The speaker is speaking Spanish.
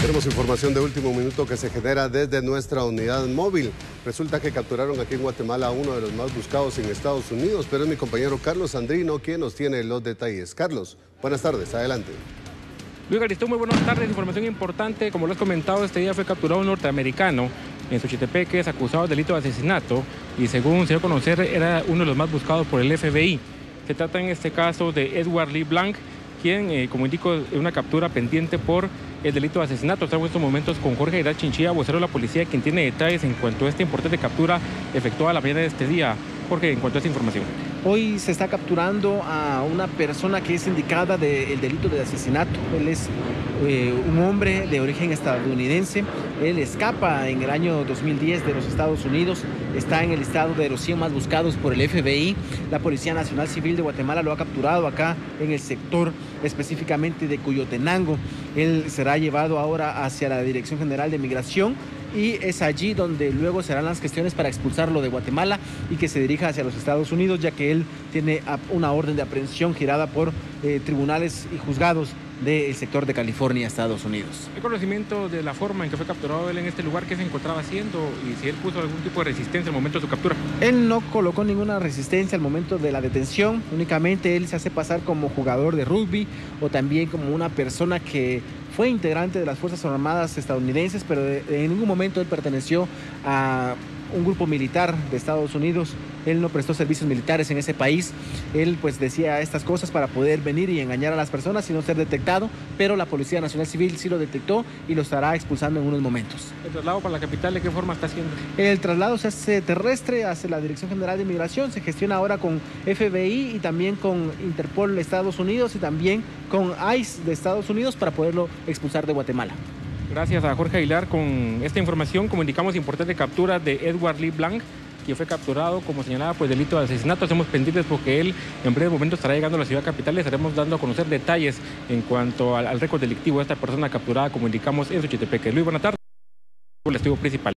Tenemos información de último minuto que se genera desde nuestra unidad móvil. Resulta que capturaron aquí en Guatemala a uno de los más buscados en Estados Unidos, pero es mi compañero Carlos Andrino quien nos tiene los detalles. Carlos, buenas tardes, adelante. Luis Garistú, muy buenas tardes. Información importante, como lo has comentado, este día fue capturado un norteamericano en Xochitepeque, es acusado de delito de asesinato y según se dio a conocer era uno de los más buscados por el FBI. Se trata en este caso de Edward Lee Blanc, quien, como indico, es una captura pendiente por el delito de asesinato. Estamos en estos momentos con Jorge Aguilar Chinchilla, vocero de la policía, quien tiene detalles en cuanto a esta importante captura efectuada la mañana de este día. Jorge, en cuanto a esta información. Hoy se está capturando a una persona que es indicada del delito de asesinato. Él es un hombre de origen estadounidense. Él escapa en el año 2010 de los Estados Unidos. Está en el listado de los 100 más buscados por el FBI. La Policía Nacional Civil de Guatemala lo ha capturado acá en el sector específicamente de Coyotenango. Él será llevado ahora hacia la Dirección General de Migración y es allí donde luego serán las gestiones para expulsarlo de Guatemala y que se dirija hacia los Estados Unidos, ya que él tiene una orden de aprehensión girada por tribunales y juzgados del sector de California, Estados Unidos. ¿Hay conocimiento de la forma en que fue capturado él en este lugar, qué se encontraba haciendo y si él puso algún tipo de resistencia al momento de su captura? Él no colocó ninguna resistencia al momento de la detención, únicamente él se hace pasar como jugador de rugby o también como una persona que fue integrante de las Fuerzas Armadas estadounidenses, pero en ningún momento él perteneció a un grupo militar de Estados Unidos. Él no prestó servicios militares en ese país. Él pues decía estas cosas para poder venir y engañar a las personas y no ser detectado, pero la Policía Nacional Civil sí lo detectó y lo estará expulsando en unos momentos. ¿El traslado para la capital de qué forma está haciendo? El traslado se hace terrestre hacia la Dirección General de Migración, se gestiona ahora con FBI y también con Interpol de Estados Unidos y también con ICE de Estados Unidos para poderlo expulsar de Guatemala. Gracias a Jorge Aguilar con esta información. Como indicamos, importante captura de Edward Lee Blanc, quien fue capturado como señalada por delito de asesinato. Hacemos pendientes porque él en breve momento estará llegando a la ciudad capital. Le estaremos dando a conocer detalles en cuanto al récord delictivo de esta persona capturada, como indicamos, en Xochitepeque. Luis, buenas tardes. El testigo principal.